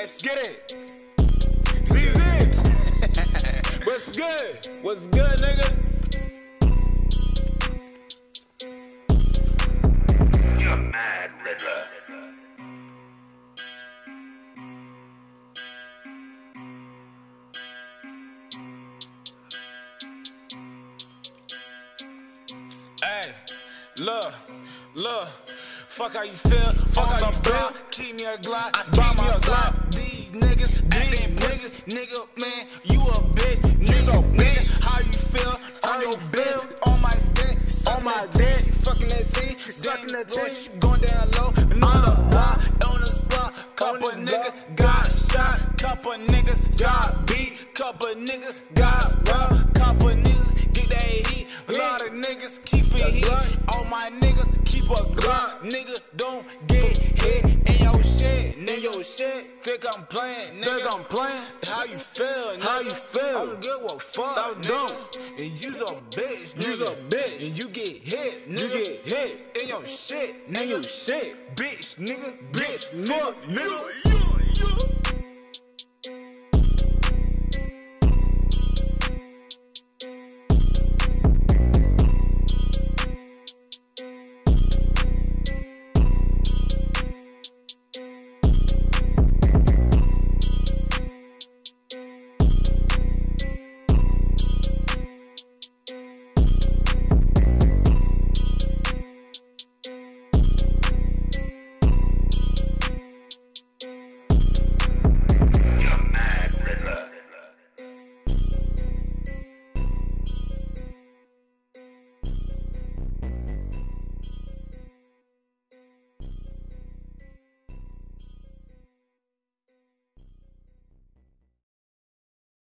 Let's get it. CZ. What's good? What's good, nigga? You're mad, Riddler. Hey, look, fuck how you feel, fuck how you feel. Keep me a Glock, buy me a Glock. These niggas, nigga, man, you a bitch, nigga, how you feel on your bill, on my dick, she fucking that T, she going down low, another block, on the spot, couple niggas got shot, couple niggas got beat, couple niggas got robbed, couple niggas get that heat, a lot of niggas keep it heat, all my niggas keep a Glock, nigga don't get hit in your shit, think I'm playing, how you feel, I don't give a fuck, and you's a bitch, and you get hit, in your shit, bitch, nigga, fuck, nigga,